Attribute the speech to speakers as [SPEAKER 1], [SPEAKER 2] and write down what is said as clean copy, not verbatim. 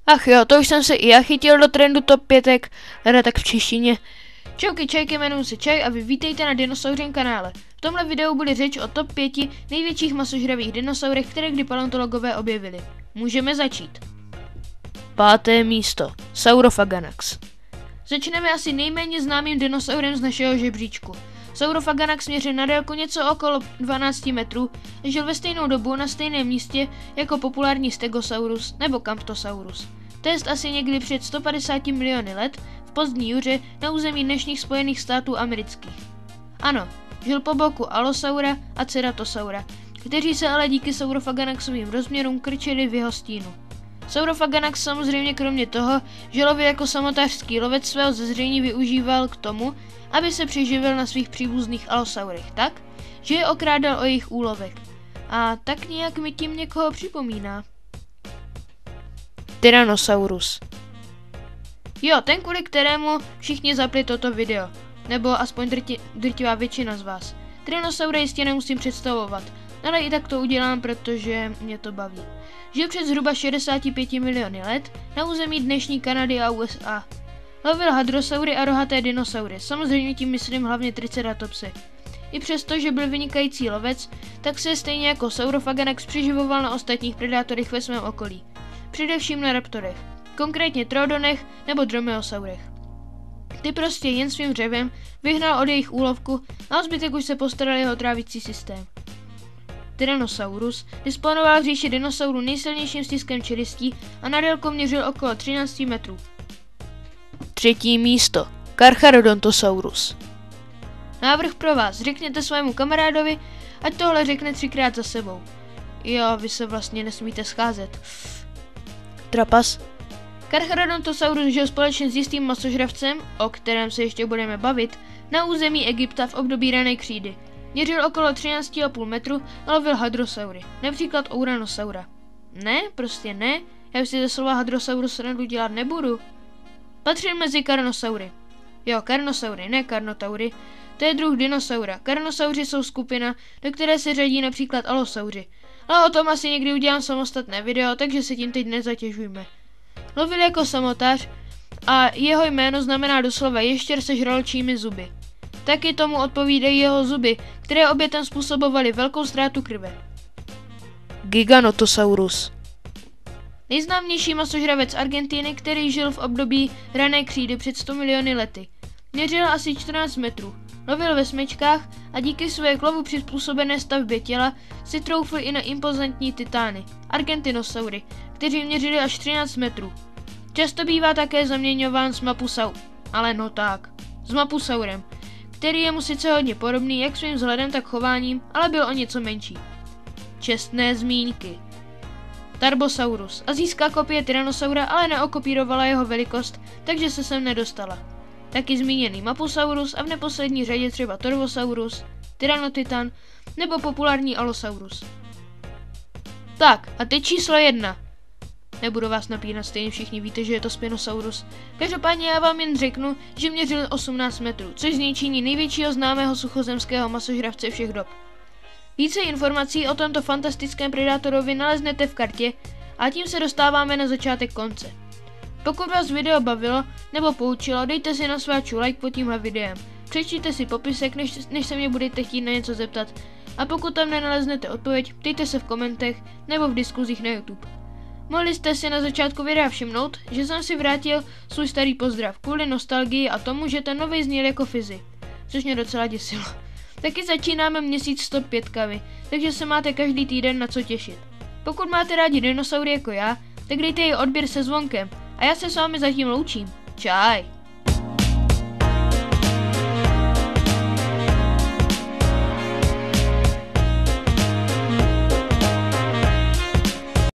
[SPEAKER 1] Ach jo, to už jsem se i já chytil do trendu top 5, teda tak v češtině. Čauky čajky, jmenuji se Čaj a vy vítejte na Dinosauřím kanále. V tomhle videu bude řeč o top 5 největších masožravých dinosaurech, které kdy paleontologové objevili. Můžeme začít. 5. místo. Saurophaganax. Začneme asi nejméně známým dinosaurem z našeho žebříčku. Saurophaganax měřil na délku něco okolo 12 metrů a žil ve stejnou dobu na stejném místě jako populární Stegosaurus nebo Camptosaurus. To jest asi někdy před 150 miliony let v pozdní juře na území dnešních Spojených států amerických. Ano, žil po boku Allosaura a Ceratosaura, kteří se ale díky Saurophaganaxovým rozměrům krčili v jeho stínu. Saurophaganax samozřejmě kromě toho, že lovil jako samotářský lovec, svého zezření využíval k tomu, aby se přiživil na svých příbuzných Allosaurech tak, že je okrádal o jejich úlovek. A tak nějak mi tím někoho připomíná. Tyrannosaurus. Jo, ten, kvůli kterému všichni zapli toto video. Nebo aspoň drtivá většina z vás. Tyrannosaura jistě nemusím představovat, ale i tak to udělám, protože mě to baví. Žil před zhruba 65 miliony let na území dnešní Kanady a USA. Lovil hadrosaury a rohaté dinosaury, samozřejmě tím myslím hlavně triceratopsy. I přesto, že byl vynikající lovec, tak se stejně jako Saurophaganax přiživoval na ostatních predátorech ve svém okolí. Především na raptorech, konkrétně troodonech nebo dromeosaurech. Ty prostě jen svým dřevem vyhnal od jejich úlovku a o zbytek už se postaral jeho trávicí systém. Tyrannosaurus disponoval v říši dinosaurů nejsilnějším stiskem čelistí a na délku měřil okolo 13 metrů. 3. místo. Carcharodontosaurus. Návrh pro vás. Řekněte svému kamarádovi, ať tohle řekne 3krát za sebou. Jo, vy se vlastně nesmíte scházet. Trapas. Carcharodontosaurus žil společně s jistým masožravcem, o kterém se ještě budeme bavit, na území Egypta v období rané křídy. Měřil okolo 13,5 metru a lovil hadrosaury, například Ouranosaura. Ne, prostě ne, já už si ze slova hadrosaurus srandu dělat nebudu. Patřil mezi karnosaury. Jo, karnosaury, ne karnotaury. To je druh dinosaura. Karnosauři jsou skupina, do které se řadí například alosauři. Ale o tom asi někdy udělám samostatné video, takže se tím teď nezatěžujme. Lovil jako samotář a jeho jméno znamená doslova ještěr se žraločími zuby. Taky tomu odpovídají jeho zuby, které obětem způsobovaly velkou ztrátu krve. Giganotosaurus. Nejznámější masožravec Argentiny, který žil v období rané křídy před 100 miliony lety. Měřil asi 14 metrů, lovil ve smečkách a díky své k lovu přizpůsobené stavbě těla si troufl i na impozantní titány, Argentinosaury, kteří měřili až 13 metrů. Často bývá také zaměňován s Mapusaurem, který je mu sice hodně podobný jak svým vzhledem, tak chováním, ale byl o něco menší. Čestné zmínky. Tarbosaurus. Asijská kopie Tyrannosaura ale neokopírovala jeho velikost, takže se sem nedostala. Taky zmíněný Mapusaurus a v neposlední řadě třeba Torvosaurus, Tyrannotitan nebo populární Allosaurus. Tak, a teď číslo 1. Nebudu vás napínat, stejně všichni víte, že je to Spinosaurus. Každopádně já vám jen řeknu, že měřil 18 metrů, což z něj činí největšího známého suchozemského masožravce všech dob. Více informací o tomto fantastickém predátorovi naleznete v kartě a tím se dostáváme na začátek konce. Pokud vás video bavilo nebo poučilo, dejte si na sváču like pod tímhle videem. Přečtěte si popisek, než se mě budete chtít na něco zeptat. A pokud tam nenaleznete odpověď, dejte se v komentech nebo v diskuzích na YouTube. Mohli jste si na začátku videa všimnout, že jsem si vrátil svůj starý pozdrav kvůli nostalgii a tomu, že ten nový zněl jako Fizzy, což mě docela děsilo. Taky začínáme měsíc s top 5, takže se máte každý týden na co těšit. Pokud máte rádi dinosaury jako já, tak dejte jej odběr se zvonkem a já se s vámi zatím loučím. Čaj!